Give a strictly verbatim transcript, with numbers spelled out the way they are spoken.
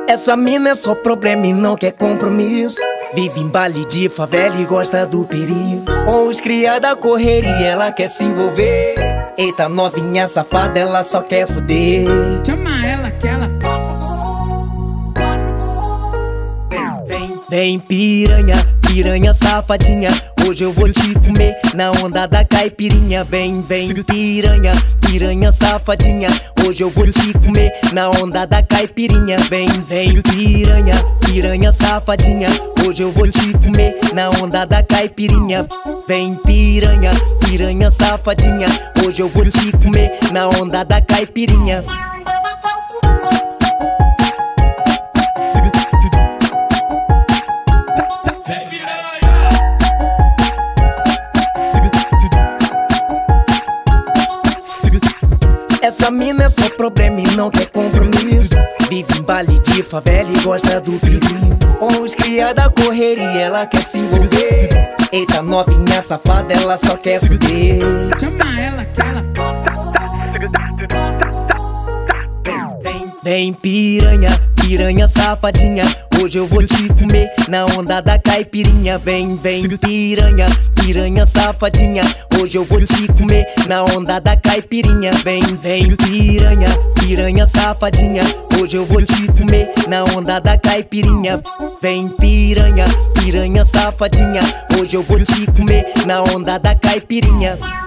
Essa mina é só problema e não quer compromisso. Vive em baile de favela e gosta do perigo. Com os cria da correria, ela quer se envolver. Eita, novinha safada, ela só quer fuder. Chama ela que ela... Vem piranha, piranha safadinha, hoje eu vou te comer na onda da caipirinha. Vem, vem piranha, piranha safadinha, hoje eu vou te comer na onda da caipirinha. Vem, vem piranha, piranha safadinha, hoje eu vou te comer na onda da caipirinha. Vem piranha, piranha safadinha, hoje eu vou te comer na onda da caipirinha. Essa mina é só problema e não quer compromisso. Vive em baile de favela e gosta do perigo. Com os cria da correria, ela quer se envolver. Eita, novinha safada, ela só quer fuder. Chama ela que ela... Vem piranha, piranha safadinha, hoje eu vou te comer na onda da caipirinha. Vem, vem piranha, piranha safadinha, hoje eu vou te comer na onda da caipirinha. Vem, vem piranha, piranha safadinha, hoje eu vou te comer na onda da caipirinha. Vem piranha, piranha safadinha, hoje eu vou te comer na onda da caipirinha.